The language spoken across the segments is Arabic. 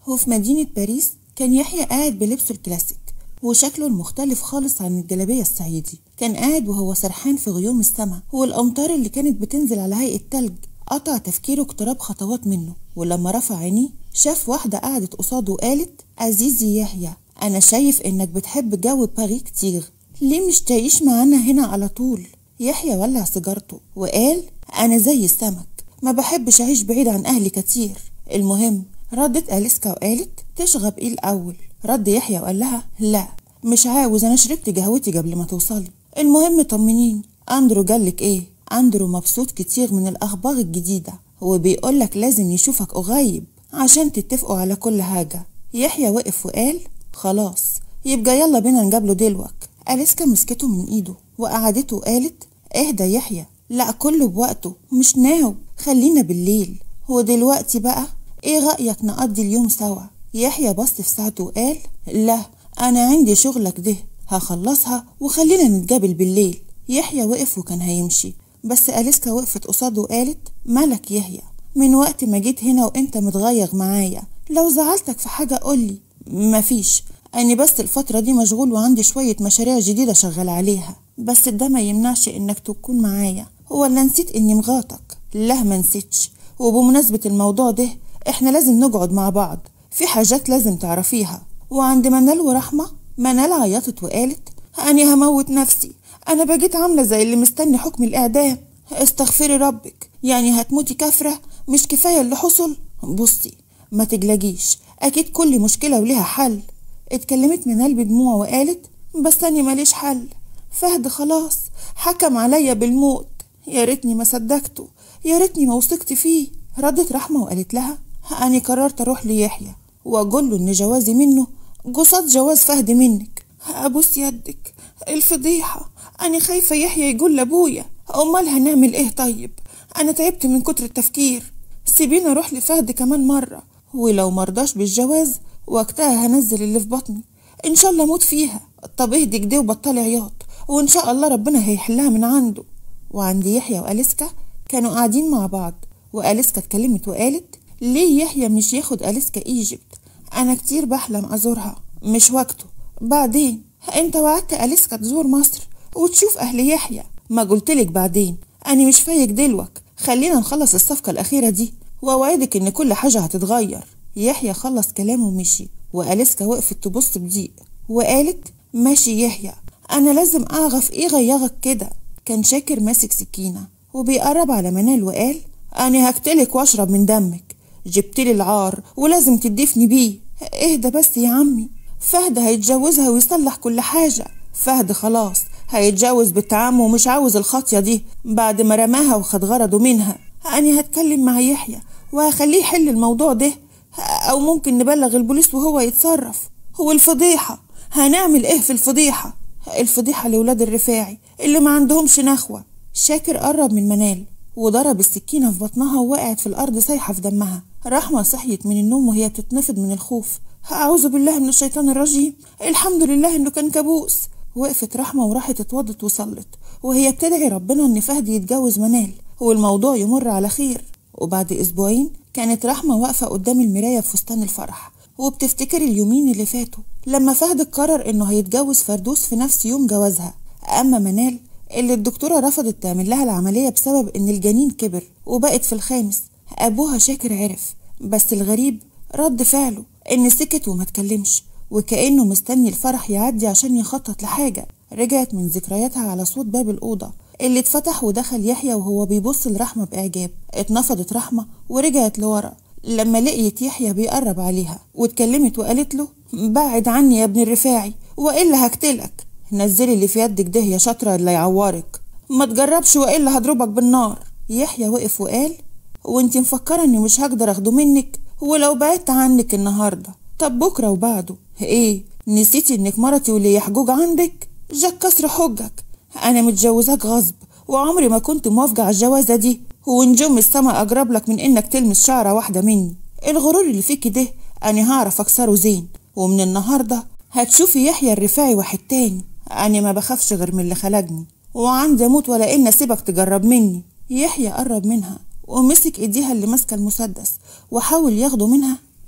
وفي مدينة باريس كان يحيى قاعد بلبسه الكلاسيك وشكله المختلف خالص عن الجلابية الصعيدي. كان قاعد وهو سرحان في غيوم السماء، والأمطار اللي كانت بتنزل على هيئة تلج قطع تفكيره اقتراب خطوات منه. ولما رفع عينيه شاف واحدة قعدت قصاده وقالت: عزيزي يحيى، أنا شايف إنك بتحب جو باري كتير، ليه مش تعيش معانا هنا على طول؟ يحيى ولع سيجارته وقال: أنا زي السمك، ما بحبش أعيش بعيد عن أهلي كتير. المهم ردت أليسكا وقالت: تشرب إيه الأول؟ رد يحيى وقال لها: لا مش عاوز، أنا شربت قهوتي قبل ما توصلي. المهم طمنيني، أندرو قالك إيه؟ أندرو مبسوط كتير من الأخبار الجديدة وبيقولك لازم يشوفك قريب عشان تتفقوا على كل حاجة. يحيى وقف وقال: خلاص يبقى يلا بينا نقابله دلوك. أليسكا مسكته من إيده وقعدته وقالت: اهدى يحيى، لا كله بوقته، مش ناو، خلينا بالليل. ودلوقتي بقى ايه رأيك نقضي اليوم سوا؟ يحيى بص في ساعته وقال: لا انا عندي شغلك ده هخلصها وخلينا نتقابل بالليل. يحيى وقف وكان هيمشي، بس أليسكا وقفت قصاده وقالت: مالك يحيى؟ من وقت ما جيت هنا وانت متغير معايا، لو زعلتك في حاجة قولي. مفيش، أنا بس الفترة دي مشغول وعندي شوية مشاريع جديدة شغال عليها، بس ده ما يمنعش إنك تكون معايا. ولا نسيت إني مغاطك؟ لا ما نسيتش، وبمناسبة الموضوع ده إحنا لازم نقعد مع بعض، في حاجات لازم تعرفيها. وعند منال ورحمة، منال عيطت وقالت: أنا هموت نفسي، أنا بقيت عاملة زي اللي مستني حكم الإعدام. استغفري ربك، يعني هتموتي كافرة؟ مش كفاية اللي حصل؟ بصي ما تقلقيش، أكيد كل مشكلة وليها حل. اتكلمت منال بدموع وقالت: بس أنا ماليش حل، فهد خلاص حكم عليا بالموت، يا ريتني ما صدقته، يا ريتني ما وثقت فيه. ردت رحمة وقالت لها: أنا قررت أروح ليحيى وأقول له إن جوازي منه قصاد جواز فهد منك. أبوس يدك، الفضيحة، أنا خايفة يحيى يقول لأبويا، أمال هنعمل إيه طيب؟ أنا تعبت من كتر التفكير، سيبيني أروح لفهد كمان مرة، ولو مرضاش بالجواز وقتها هنزل اللي في بطني، إن شاء الله موت فيها. طب اهدي كده وبطلي عياط، وإن شاء الله ربنا هيحلها من عنده. وعند يحيى وأليسكا كانوا قاعدين مع بعض، وأليسكا اتكلمت وقالت: ليه يحيى مش ياخد أليسكا ايجيبت؟ أنا كتير بحلم أزورها، مش وقته، بعدين. انت وعدت أليسكا تزور مصر وتشوف أهل يحيى، ما قلتلك بعدين؟ أنا مش فايق دلوك، خلينا نخلص الصفقة الأخيرة دي وأوعدك إن كل حاجة هتتغير. يحيى خلص كلامه ومشي، وأليسكا وقفت تبص بضيق وقالت: ماشي يحيى، أنا لازم أعرف إيه غيرك كده. كان شاكر ماسك سكينة وبيقرب على منال وقال: أنا هقتلك وأشرب من دمك، جبتلي العار ولازم تدفني بيه. اهدى بس يا عمي، فهد هيتجوزها ويصلح كل حاجة، فهد خلاص هيتجوز بنت عمه ومش عاوز الخطية دي بعد ما رماها وخد غرضه منها. أنا هتكلم مع يحيى وهخليه يحل الموضوع ده، أو ممكن نبلغ البوليس وهو يتصرف. هو الفضيحة هنعمل إيه في الفضيحة؟ الفضيحة لولاد الرفاعي اللي ما عندهمش نخوة. شاكر قرب من منال وضرب السكينة في بطنها ووقعت في الأرض سايحة في دمها. رحمة صحيت من النوم وهي بتتنفض من الخوف. أعوذ بالله من الشيطان الرجيم، الحمد لله إنه كان كابوس. وقفت رحمة وراحت اتوضت وصلت، وهي بتدعي ربنا إن فهد يتجوز منال والموضوع يمر على خير. وبعد أسبوعين كانت رحمة واقفة قدام المراية في فستان الفرح وبتفتكر اليومين اللي فاتوا لما فهد قرر إنه هيتجوز فردوس في نفس يوم جوازها. أما منال اللي الدكتورة رفضت تعمل لها العملية بسبب إن الجنين كبر وبقت في الخامس، أبوها شاكر عرف، بس الغريب رد فعله إن سكت وما تكلمش وكأنه مستني الفرح يعدي عشان يخطط لحاجة. رجعت من ذكرياتها على صوت باب الأوضة اللي اتفتح ودخل يحيى وهو بيبص لرحمة بإعجاب. اتنفضت رحمة ورجعت لورا لما لقيت يحيى بيقرب عليها، واتكلمت وقالت له: بعد عني يا ابن الرفاعي وإلا هقتلك، نزلي اللي في يدك ده يا شاطرة اللي يعورك، ما تجربش وإلا هضربك بالنار. يحيى وقف وقال: وانت مفكرة اني مش هقدر اخده منك؟ ولو بعدت عنك النهاردة طب بكرة وبعده ايه؟ نسيتي انك مرتي واللي يحجوج عندك؟ جاك كسر حجك، انا متجوزاك غصب وعمري ما كنت موافقة على الجوازة دي، ونجوم السما اقرب لك من انك تلمس شعرة واحدة مني. الغرور اللي فيكي ده انا هعرف اكسره زين، ومن النهاردة هتشوفي يحيى الرفاعي واحد تاني. انا ما بخافش غير من اللي خلقني، وعندي اموت ولا ان اسيبك تجرب مني. يحيى قرب منها ومسك ايديها اللي ماسكه المسدس وحاول ياخده منها،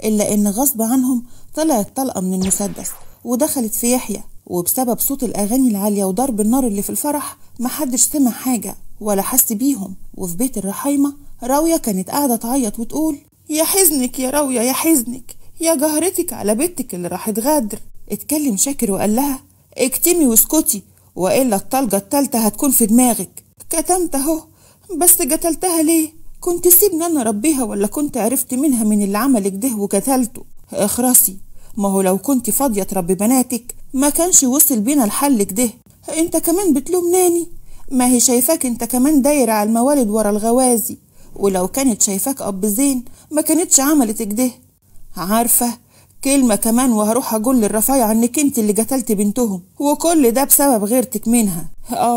إلا إن غصب عنهم طلعت طلقة من المسدس ودخلت في يحيى، وبسبب صوت الأغاني العالية وضرب النار اللي في الفرح محدش سمع حاجة ولا حس بيهم. وفي بيت الرحايمة راوية كانت قاعدة تعيط وتقول: يا حزنك يا راوية، يا حزنك، يا جهرتك على بنتك اللي راحت غدر. اتكلم شاكر وقال لها: اكتمي واسكتي، وإلا الطلقة التالتة هتكون في دماغك. كتمت اهو، بس قتلتها ليه؟ كنت سيبني انا ربيها، ولا كنت عرفت منها من اللي عملك ده وقتلته؟ اخرسي، ما هو لو كنت فاضية تربي بناتك ما كانش وصل بينا الحل كده. انت كمان بتلوم ناني؟ ما هي شايفاك انت كمان داير على الموالد ورا الغوازي، ولو كانت شايفاك اب زين ما كانتش عملت كده. عارفة، كلمة كمان وهروح اقول للرفايع انك انت اللي قتلت بنتهم، وكل ده بسبب غيرتك منها.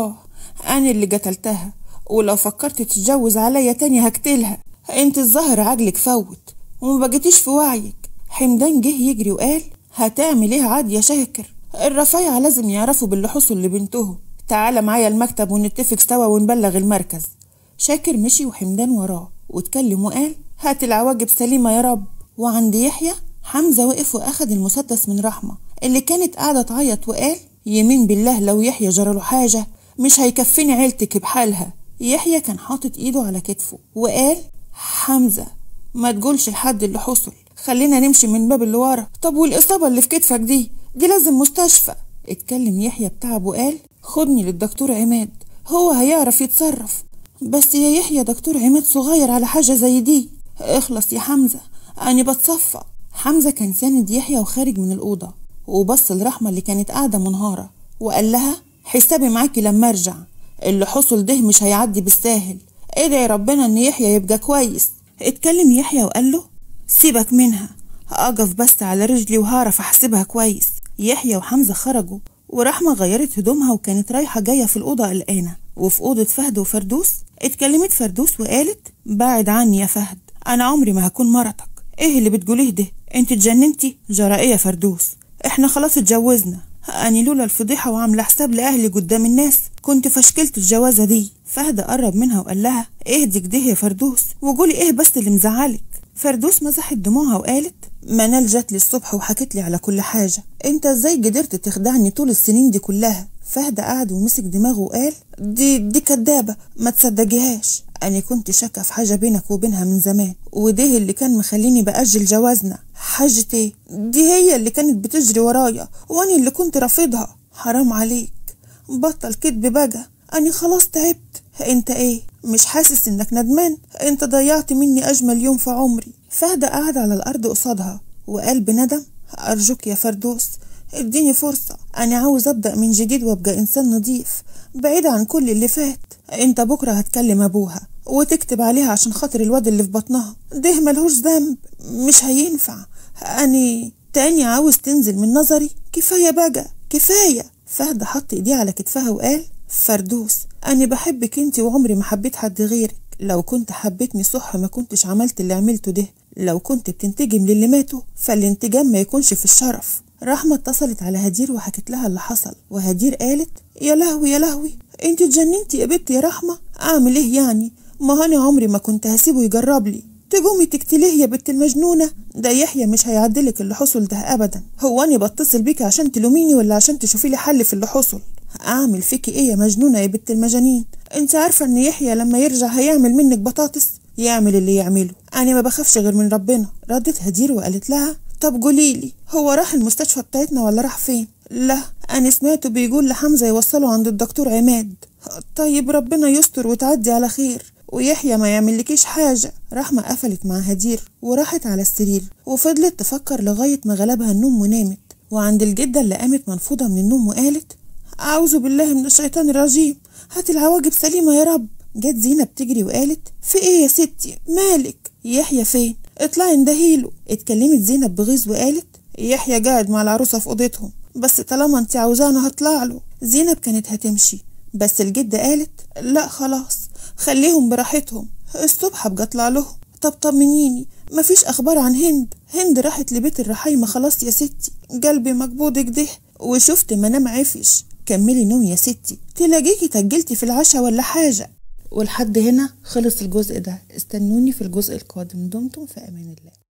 انا اللي قتلتها، ولو فكرت تتجوز عليا تاني هقتلها. انت الظاهر عقلك فوت وما بقيتيش في وعيك. حمدان جه يجري وقال: هتعمل ايه عاد يا شاكر؟ الرفايع لازم يعرفوا باللي حصل لبنتهم. تعال معايا المكتب ونتفق سوا ونبلغ المركز. شاكر مشي وحمدان وراه واتكلم وقال: هات العواقب سليمة يا رب. وعند يحيى حمزة وقف واخد المسدس من رحمة اللي كانت قاعدة تعيط وقال: يمين بالله لو يحيى جراله حاجة مش هيكفيني عيلتك بحالها. يحيى كان حاطط ايده على كتفه وقال: حمزة ما تقولش لحد اللي حصل، خلينا نمشي من باب اللي ورا. طب والإصابة اللي في كتفك دي لازم مستشفى. اتكلم يحيى بتعب وقال: خدني للدكتور عماد، هو هيعرف يتصرف. بس يا يحيى دكتور عماد صغير على حاجة زي دي. اخلص يا حمزة، أنا بتصفى. حمزة كان ساند يحيى وخارج من الأوضة، وبص لرحمة اللي كانت قاعدة منهارة وقال لها: حسابي معاكي لما ارجع، اللي حصل ده مش هيعدي بالساهل، ادعي ربنا ان يحيى يبقى كويس. اتكلم يحيى وقال له: سيبك منها، اقف بس على رجلي وهعرف احسبها كويس. يحيى وحمزة خرجوا، ورحمة غيرت هدومها وكانت رايحة جاية في الأوضة قلقانة. وفي أوضة فهد وفردوس اتكلمت فردوس وقالت: بعد عني يا فهد، أنا عمري ما هكون مرتك. ايه اللي بتقوليه ده؟ انت اتجننتي؟ جرى ايه يا فردوس؟ احنا خلاص اتجوزنا. أني لولا الفضيحة وعاملة حساب لأهلي قدام الناس كنت فشكلت الجوازة دي. فهد قرب منها وقال لها: اهدي كده يا فردوس وقولي ايه بس اللي مزعلك. فردوس مسحت دموعها وقالت: منال جات لي الصبح وحكت لي على كل حاجة. انت ازاي قدرت تخدعني طول السنين دي كلها؟ فهد قعد ومسك دماغه وقال: دي كدابة، ما تصدقيهاش. أنا كنت شاكة في حاجة بينك وبينها من زمان، وده اللي كان مخليني بأجل جوازنا. حاجة ايه؟ دي هي اللي كانت بتجري ورايا وأنا اللي كنت رافضها. حرام عليك، بطل كدب بقى، أنا خلاص تعبت. انت ايه، مش حاسس انك ندمان؟ انت ضيعت مني أجمل يوم في عمري. فهد قعد على الأرض قصادها وقال بندم: أرجوك يا فردوس اديني فرصة، أنا عاوز أبدأ من جديد وأبقى إنسان نظيف بعيد عن كل اللي فات. انت بكرة هتكلم أبوها وتكتب عليها عشان خاطر الواد اللي في بطنها ده ملهوش ذنب، مش هينفع. أنا تاني عاوز تنزل من نظري، كفاية بقى كفاية. فهد حط ايديه على كتفها وقال: فردوس أنا بحبك انت وعمري ما حبيت حد غيرك. لو كنت حبيتني صح ما كنتش عملت اللي عملته ده. لو كنت بتنتجم للي ماتوا فالانتجام ما يكونش في الشرف. رحمة اتصلت على هدير وحكت لها اللي حصل، وهدير قالت: يا لهوي يا لهوي، انت اتجننتي يا بنتي يا رحمة. اعمل ايه يعني؟ ما انا عمري ما كنت هسيبه يجرب لي. تقومي تقتليه يا بنت المجنونة؟ ده يحيى مش هيعدلك اللي حصل ده ابدا. هو انا بتصل بيكي عشان تلوميني ولا عشان تشوفي لي حل في اللي حصل؟ اعمل فيكي ايه يا مجنونة يا بنت المجانين؟ انت عارفة ان يحيى لما يرجع هيعمل منك بطاطس؟ يعمل اللي يعمله، انا ما بخافش غير من ربنا. ردت هدير وقالت لها: طب قوليلي، هو راح المستشفى بتاعتنا ولا راح فين؟ لا، انا سمعته بيقول لحمزة يوصله عند الدكتور عماد. طيب ربنا يستر وتعدي على خير ويحيى ما يعملكيش حاجة. رحمة قفلت مع هدير وراحت على السرير وفضلت تفكر لغاية ما غلبها النوم ونامت. وعند الجدة اللي قامت منفوضة من النوم وقالت: أعوذ بالله من الشيطان الرجيم، هات العواقب سليمة يا رب. جت زينب تجري وقالت: في ايه يا ستي، مالك؟ يحيى فين؟ اطلعي اندهيله. اتكلمت زينب بغيظ وقالت: يحيى قاعد مع العروسة في اوضتهم، بس طالما انت عاوزانا هطلع له. زينب كانت هتمشي بس الجدة قالت: لا خلاص، خليهم براحتهم، الصبح ابقى اطلع لهم. طب طمنيني، مفيش اخبار عن هند راحت لبيت الرحايمة خلاص يا ستي؟ قلبي مقبوض كده وشفت منام عفش. كملي نوم يا ستي، تلاقيكي تجلتي في العشاء ولا حاجة. ولحد هنا خلص الجزء ده، استنوني في الجزء القادم. دمتم في امان الله.